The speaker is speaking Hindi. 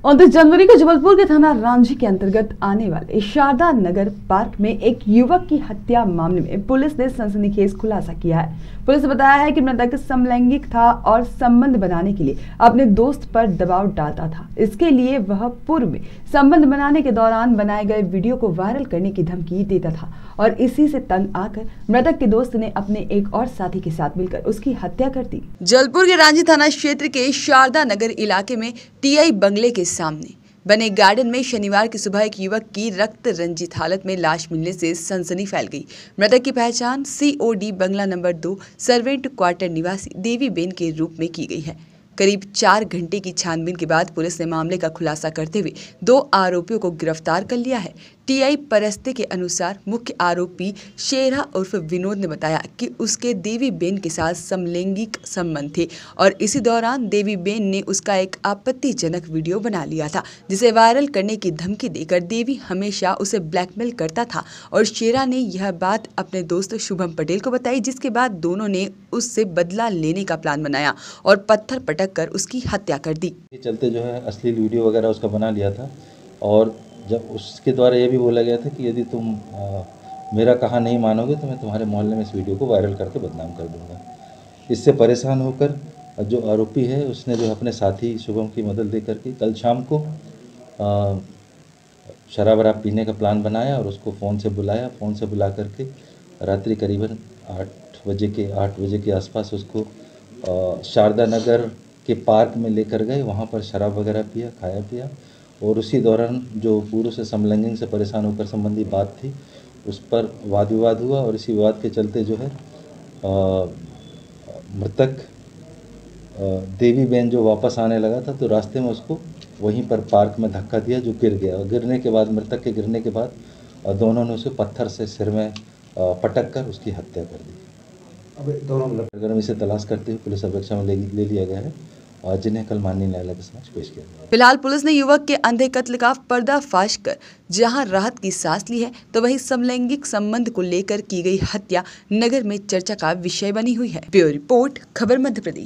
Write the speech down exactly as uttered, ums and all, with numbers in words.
उनतीस जनवरी को जबलपुर के थाना रांझी के अंतर्गत आने वाले शारदा नगर पार्क में एक युवक की हत्या मामले में पुलिस ने सनसनीखेज खुलासा किया है। पुलिस ने बताया है कि मृतक समलैंगिक था और संबंध बनाने के लिए अपने दोस्त पर दबाव डालता था। इसके लिए वह पूर्व में संबंध बनाने के दौरान बनाए गए वीडियो को वायरल करने की धमकी देता था और इसी से तंग आकर मृतक के दोस्त ने अपने एक और साथी के साथ मिलकर उसकी हत्या कर दी। जबलपुर के रांझी थाना क्षेत्र के शारदा नगर इलाके में टीआई बंगले के सामने बने गार्डन में शनिवार की सुबह एक युवक की रक्त रंजित हालत में लाश मिलने से सनसनी फैल गई। मृतक की पहचान सीओडी बंगला नंबर दो सर्वेंट क्वार्टर निवासी देवी बेन के रूप में की गई है। करीब चार घंटे की छानबीन के बाद पुलिस ने मामले का खुलासा करते हुए दो आरोपियों को गिरफ्तार कर लिया है। टीआई परस्ते के अनुसार मुख्य आरोपी शेरा उर्फ विनोद ने बताया कि उसके देवी बेन के साथ समलैंगिक संबंध थे और इसी दौरान देवी बेन ने उसका एक आपत्तिजनक वीडियो बना लिया था, जिसे वायरल करने की धमकी देकर देवी हमेशा उसे ब्लैकमेल करता था और शेरा ने यह बात अपने दोस्त शुभम पटेल को बताई, जिसके बाद दोनों ने उससे बदला लेने का प्लान बनाया और पत्थर पटक कर उसकी हत्या कर दी। चलते जो है अश्लील वीडियो वगैरह उसका बना लिया था और जब उसके द्वारा ये भी बोला गया था कि यदि तुम आ, मेरा कहा नहीं मानोगे तो मैं तुम्हारे मोहल्ले में इस वीडियो को वायरल करके बदनाम कर दूंगा। इससे परेशान होकर जो आरोपी है उसने जो अपने साथी शुभम की मदद दे करके कल शाम को आ, शराब वराब पीने का प्लान बनाया और उसको फ़ोन से बुलाया। फ़ोन से बुला करके रात्रि करीबन आठ बजे के आठ बजे के आसपास उसको आ, शारदा नगर के पार्क में लेकर गए। वहाँ पर शराब वगैरह पिया, खाया पिया और उसी दौरान जो पूर्व से समलैंगिक से परेशान होकर संबंधी बात थी उस पर वाद विवाद हुआ और इसी विवाद के चलते जो है मृतक देवी बेन जो वापस आने लगा था तो रास्ते में उसको वहीं पर पार्क में धक्का दिया जो गिर गया और गिरने के बाद मृतक के गिरने के बाद दोनों ने उसे पत्थर से सिर में पटक कर उसकी हत्या कर दी। अब दोनों अगर इसे तलाश करते हुए पुलिस अपेक्षा में ले, ले लिया गया है और जिन्हें कल माननीय न्यायालय के समक्ष पेश किया गया। फिलहाल पुलिस ने युवक के अंधे कत्ल का पर्दाफाश कर जहां राहत की सांस ली है, तो वहीं समलैंगिक संबंध को लेकर की गई हत्या नगर में चर्चा का विषय बनी हुई है। ब्यूरो रिपोर्ट, खबर मध्य प्रदेश।